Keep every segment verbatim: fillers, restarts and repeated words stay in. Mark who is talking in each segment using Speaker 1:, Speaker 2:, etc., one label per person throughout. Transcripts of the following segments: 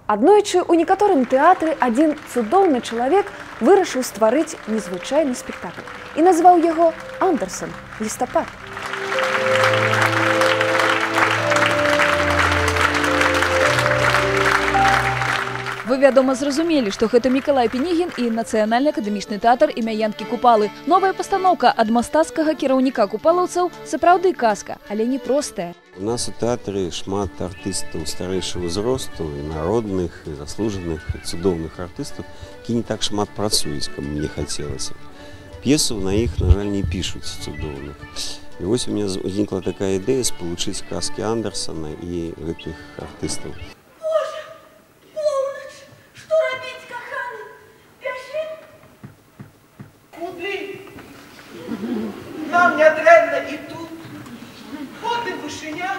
Speaker 1: Аднойчы у некаторым тэатры адзін цудоўны чалавек вырашыў стварыць незвычайны спектакль і назваў яго «Андерсон. Лістапад».
Speaker 2: Вы, вядома, зразумелі, што гэта Мікалай Пінігін і Нацыянальны акадэмічны тэатр імя Янкі Купалы. Новая пастаноўка ад мастацкага кіраўніка купалаўцаў сапраўды казка, але не простая.
Speaker 3: У нас у тэатры шмат артыстаў старэйшага ўзросту, і народных, і заслужаных, і цудоўных артыстаў, які не так шмат працуюць, каб мне хацелася. П'есу на іх, на жаль, не пішуць цудоўных. І вось у меня узнікла такая ідэя спалучыць казкі Андерсана і гэтых артыстаў.
Speaker 4: Нам не дрянно и тут, вот и вышиня,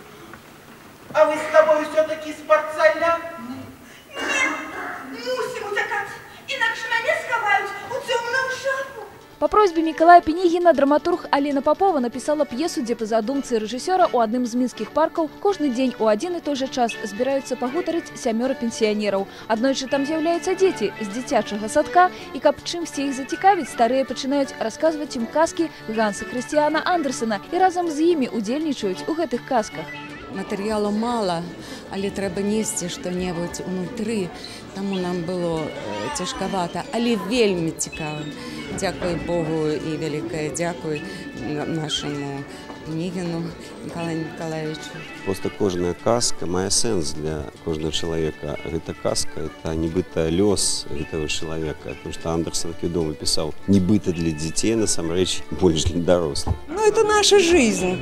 Speaker 4: а вы с тобой все-таки спортсаля.
Speaker 5: Нет, мусим утекать, иначе меня сховают у темную шапку.
Speaker 2: По просьбе Мікалая Пінігіна драматург Аліна Попова написала п'есу, дзе па задумцы рэжысёра ў адным з мінскіх паркаў кожны дзень у адзін і той жа час збіраюцца пагутарыць сямёра пенсіянераў. Аднойчы там з'яўляюцца дзеці з дзіцячага садка, і каб чымсьці іх зацікавіць, старыя пачынаюць расказваць ім казкі Ганса Хрысціяна Андерсена і разам з імі удзельнічаюць у гэтых казках.
Speaker 6: Матэрыялу мала, але трэба несці што-небудзь унутры, таму нам было цяжкавата, але вельмі цікава. Дзякуй Богу і вялікае дзякуй нашаму Пінігіну Мікалаю Мікалаевичу.
Speaker 3: Просто кожная казка мае сэнс для кожнага чалавека. Гэта казка, это нібыта лёс гэтага чалавека, потому что Андерсон вядома пісаў нібыта для дзяцей, насамрэч больш для дарослых.
Speaker 7: Ну, это наша жизнь.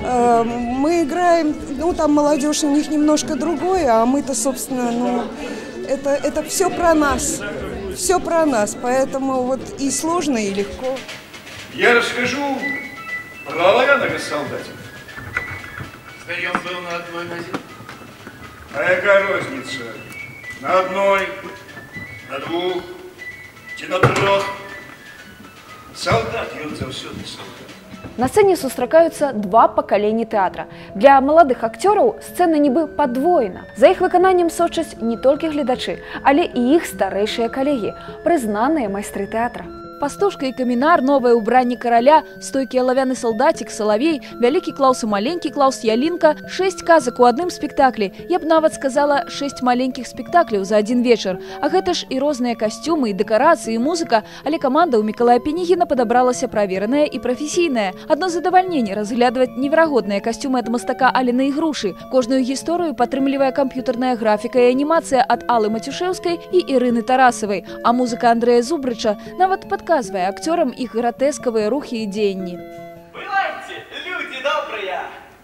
Speaker 7: Мы играем, ну, там молодежь у них немножко другое, а мы-то, собственно, ну, это, это все про нас. Все про нас, поэтому вот и сложно, и легко.
Speaker 8: Я расскажу про оловянного солдатика.
Speaker 9: Старьем был на одной ноге.
Speaker 8: А яка розница? На одной, на двух, чи на трох. Солдат, ён заўсёды солдат.
Speaker 1: На сцэне сустракаюцца два пакаленні тэатра. Для маладых акцёраў сцэна нібы падвоена. За іх выкананнем сочаць не толькі гледачы, але і іх старэйшыя калегі, прызнаныя майстры тэатра.
Speaker 2: Пастушка і камінар, новае ўбранне караля, стойкі алавяны салдацік, салавей, вялікі Клаус і маленькі Клаус, Ялінка, шэсць казак у адным спектаклі. Я б нават сказала, шэсць маленькіх спектакляў за адзін вечар. А гэта ж і розныя касцюмы, і дэкарацыі, і музыка, але каманда ў Мікалая Пінігіна падабралася правераная і прафесійная. Адно задавальненне разглядваць неверагодныя касцюмы ад мастака Аліны Ігрушы. Кожную гісторыю падтрымлівае камп'ютарная графіка і анімацыя ад Аллы Матюшэўскай і Ірыны Тарасавай, а музыка Андрэя Зубрыча нават пад показывая актерам их гротесковые рухи и деяния.
Speaker 4: Бывайте, люди добрые!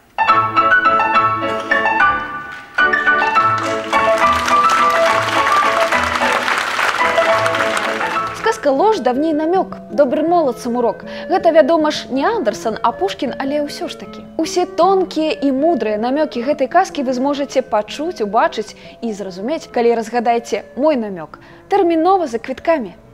Speaker 1: Сказка «Ложь» давней намек, добрым молодцам урок. Гэта, вядома ж, не Андерсон, а Пушкін, але ўсё ж такі. Усе тонкія і мудрыя намёкі гэтай казкі вы зможаце пачуць, убачыць і зразумець, калі разгадаеце мой намёк. Тэрмінова за квіткамі.